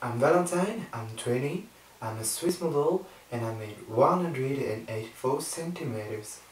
I'm Valentine, I'm 20, I'm a Swiss model and I made 184 centimeters.